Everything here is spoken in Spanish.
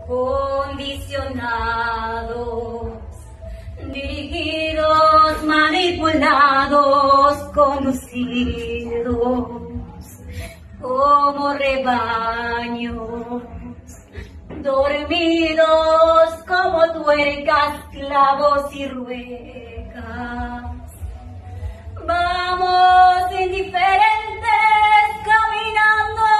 condicionados, dirigidos, manipulados, conducidos como rebaños, dormidos como tuercas, clavos y ruecas. Vamos indiferentes caminando